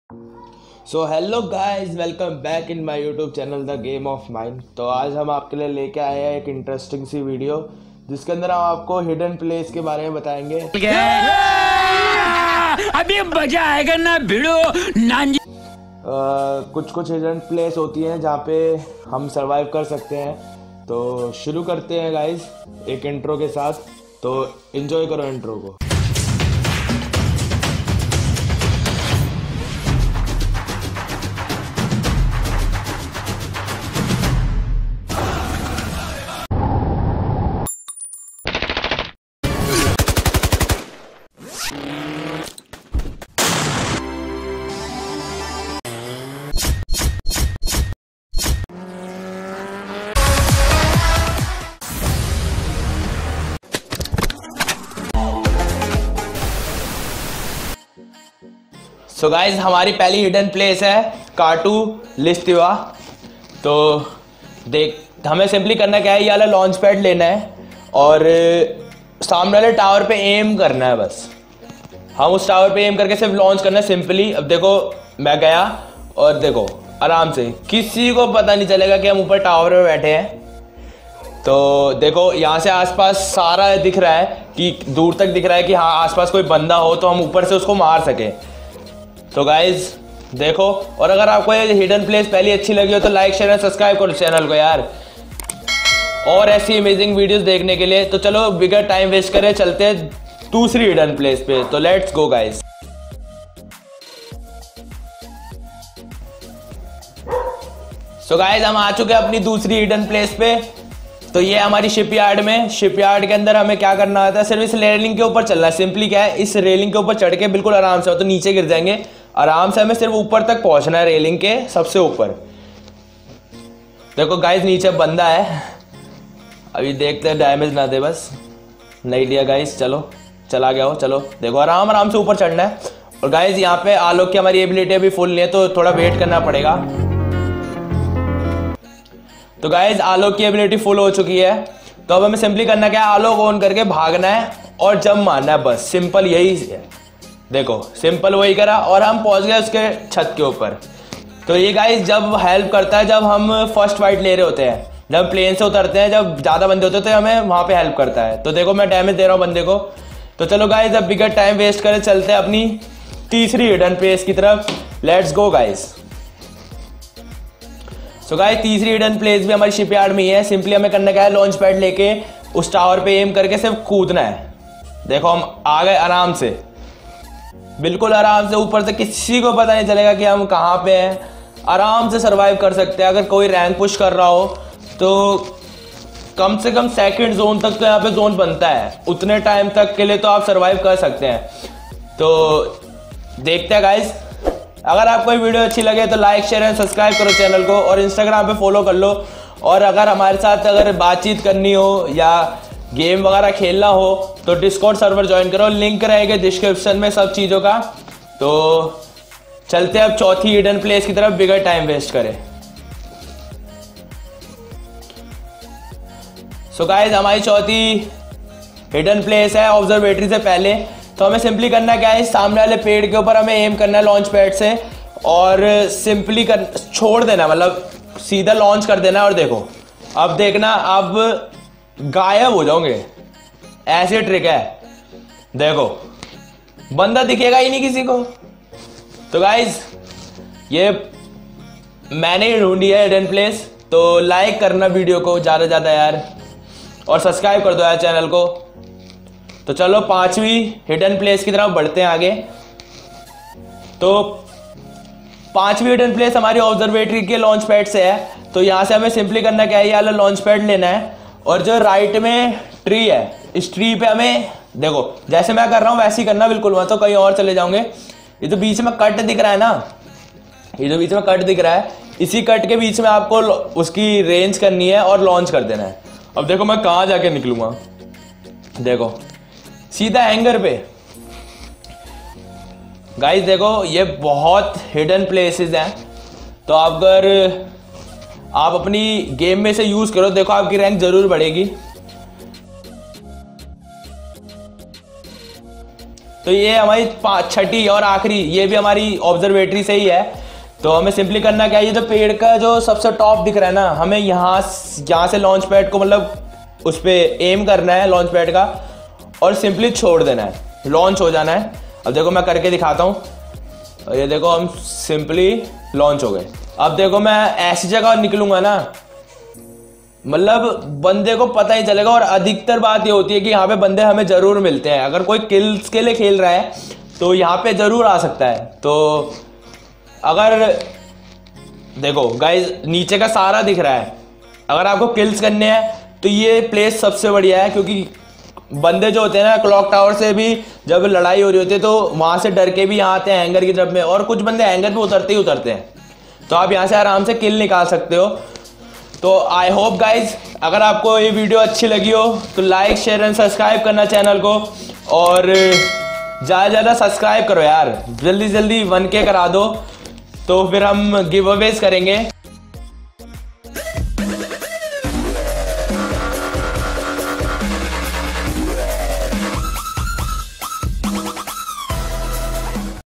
So hello guys, welcome back in my YouTube channel the game of mind. तो आज हम आपके लिए लेके आए हैं एक इंटरेस्टिंग सी वीडियो जिसके अंदर हम आपको हिडन प्लेस के बारे में बताएंगे। अभी मजा आएगा ना भिड़ो नांजी। कुछ हिडन प्लेस होती हैं जहाँ पे हम सरवाइव कर सकते हैं। तो शुरू करते हैं गाइस एक इंट्रो के साथ। तो एंजॉय करो इंट्रो को। सो गाइज हमारी पहली हिडन प्लेस है काटू लिस्टिवा। तो देख हमें सिंपली करना क्या है, ये वाला लॉन्च पैड लेना है और सामने वाले टावर पे एम करना है। बस हम उस टावर पे एम करके सिर्फ लॉन्च करना है सिंपली। अब देखो मैं गया और देखो आराम से किसी को पता नहीं चलेगा कि हम ऊपर टावर पे बैठे हैं। तो देखो यहाँ से आसपास सारा दिख रहा है कि दूर तक दिख रहा है कि हाँ आसपास कोई बंदा हो तो हम ऊपर से उसको मार सके। तो गाइज देखो, और अगर आपको ये हिडन प्लेस पहली अच्छी लगी हो तो लाइक शेयर एंड सब्सक्राइब करो चैनल को यार, और ऐसी अमेजिंग वीडियोस देखने के लिए। तो चलो बिगर टाइम वेस्ट करें, चलते हैं दूसरी हिडन प्लेस पे। तो let's go guys. So guys हम आ चुके हैं अपनी दूसरी हिडन प्लेस पे। तो ये हमारी शिपयार्ड में, शिपयार्ड के अंदर हमें क्या करना होता है, सिर्फ इस रेलिंग के ऊपर चलना है। सिंपली क्या है, इस रेलिंग के ऊपर चढ़ के बिल्कुल आराम से, तो नीचे गिर जाएंगे आराम से। हमें सिर्फ ऊपर तक पहुंचना है, रेलिंग के सबसे ऊपर। देखो गाइज नीचे बंदा है, अभी देखते हैं डैमेज ना दे। बस नहीं दिया गाइज, चलो चला गया हो। चलो देखो आराम आराम से ऊपर चढ़ना है। और गाइज यहाँ पे आलोक की हमारी एबिलिटी अभी फुल नहीं है तो थोड़ा वेट करना पड़ेगा। तो गाइज आलोक की एबिलिटी फुल हो चुकी है। तो अब हमें सिंपली करना क्या है, आलोक ऑन करके भागना है और जंप मारना है। बस सिंपल यही है। देखो सिंपल वही करा और हम पहुंच गए उसके छत के ऊपर। तो ये गाइज जब हेल्प करता है जब हम फर्स्ट फाइट ले रहे होते हैं, जब प्लेन से उतरते हैं, जब ज़्यादा बंदे होते हैं तो हमें वहाँ पे हेल्प करता है। तो देखो मैं डैमेज दे रहा हूँ बंदे को। तो चलो गाइज अब बिगर टाइम वेस्ट करें, चलते हैं अपनी तीसरी हिडन प्लेस की तरफ। Let's go guys. So guys तीसरी हिडन प्लेस भी हमारी शिपयार्ड में ही है। सिंपली हमें करना क्या है, लॉन्च पैड लेके उस टावर पे एम करके सिर्फ कूदना है। देखो हम आ गए आराम से, बिल्कुल आराम से। ऊपर से किसी को पता नहीं चलेगा कि हम कहाँ पे हैं। आराम से सरवाइव कर सकते हैं। अगर कोई रैंक पुश कर रहा हो तो कम से कम सेकंड जोन तक तो यहाँ पे जोन बनता है, उतने टाइम तक के लिए तो आप सरवाइव कर सकते हैं। तो देखते हैं गाइस, अगर आपको ये वीडियो अच्छी लगे तो लाइक शेयर एंड सब्सक्राइब करो चैनल को, और इंस्टाग्राम पे फॉलो कर लो। और अगर हमारे साथ अगर बातचीत करनी हो या गेम वगैरह खेलना हो तो डिस्कॉर्ड सर्वर ज्वाइन करो, लिंक रहेगा डिस्क्रिप्शन में सब चीज़ों का। तो चलते हैं अब चौथी हिडन प्लेस की तरफ बिगर टाइम वेस्ट करें। सो गाइस हमारी चौथी हिडन प्लेस है ऑब्जर्वेटरी से पहले। तो हमें सिंपली करना क्या है, सामने वाले पेड़ के ऊपर हमें एम करना है लॉन्च पैड से और सिंपली छोड़ देना, मतलब सीधा लॉन्च कर देना। और देखो अब देखना, अब गायब हो जाओगे, ऐसे ट्रिक है। देखो बंदा दिखेगा ही नहीं किसी को। तो गाइज ये मैंने ही ढूंढी है हिडन प्लेस। तो लाइक करना वीडियो को ज़्यादा से ज़्यादा यार, और सब्सक्राइब कर दो यार चैनल को। तो चलो पांचवी हिडन प्लेस की तरफ बढ़ते हैं आगे। तो पांचवी हिडन प्लेस हमारी ऑब्जर्वेटरी के लॉन्च पैड से है। तो यहाँ से हमें सिंपली करना क्या है, ये वाला लॉन्च पैड लेना है और जो राइट में ट्री है, इस ट्री पे हमें देखो जैसे मैं कर रहा हूँ वैसे ही करना बिल्कुल, वहाँ तो कहीं और चले जाओगे। ये तो बीच में कट दिख रहा है ना, ये जो बीच में कट दिख रहा है, इसी कट के बीच में आपको उसकी रेंज करनी है और लॉन्च कर देना है। अब देखो मैं कहाँ जाके निकलूंगा, देखो सीधा हैंगर पे। गाइस देखो ये बहुत हिडन प्लेसेस हैं, तो अगर आप अपनी गेम में से यूज करो, देखो आपकी रैंक जरूर बढ़ेगी। तो ये हमारी छठी और आखिरी, ये भी हमारी ऑब्जर्वेटरी से ही है। तो हमें सिंपली करना क्या है, ये जो पेड़ का जो सबसे टॉप दिख रहा है ना, हमें यहाँ से लॉन्च पैड को मतलब उस पर एम करना है लॉन्च पैड का, और सिंपली छोड़ देना है, लॉन्च हो जाना है। अब देखो मैं करके दिखाता हूँ, ये देखो हम सिंपली लॉन्च हो गए। अब देखो मैं ऐसी जगह निकलूंगा ना, मतलब बंदे को पता ही चलेगा। और अधिकतर बात ये होती है कि यहाँ पे बंदे हमें जरूर मिलते हैं। अगर कोई किल्स के लिए खेल रहा है तो यहाँ पे जरूर आ सकता है। तो अगर देखो गाइस नीचे का सारा दिख रहा है, अगर आपको किल्स करने हैं तो ये प्लेस सबसे बढ़िया है, क्योंकि बंदे जो होते हैं ना क्लॉक टावर से भी जब लड़ाई हो रही होती है तो वहाँ से डर के भी यहाँ आते हैं हैंगर की तरफ में, और कुछ बंदे हैंगर पे उतरते ही उतरते हैं। तो आप यहाँ से आराम से किल निकाल सकते हो। तो आई होप गाइज अगर आपको ये वीडियो अच्छी लगी हो तो लाइक शेयर एंड सब्सक्राइब करना चैनल को, और ज़्यादा ज़्यादा सब्सक्राइब करो यार, जल्दी जल्दी 1K करा दो, तो फिर हम गिव अवेज करेंगे।